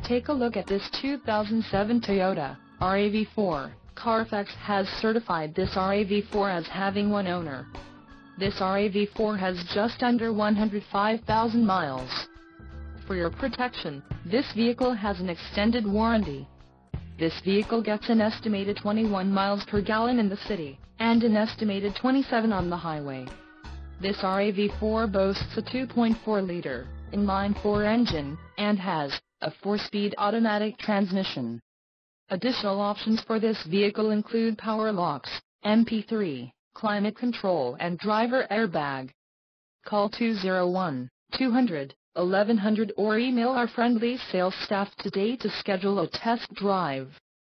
Take a look at this 2007 Toyota RAV4. Carfax has certified this RAV4 as having one owner. This RAV4 has just under 105,000 miles. For your protection, this vehicle has an extended warranty. This vehicle gets an estimated 21 miles per gallon in the city, and an estimated 27 on the highway. This RAV4 boasts a 2.4-liter inline-4 engine, and has a 4-speed automatic transmission. Additional options for this vehicle include power locks, MP3, climate control and driver airbag. Call 201-200-1100 or email our friendly sales staff today to schedule a test drive.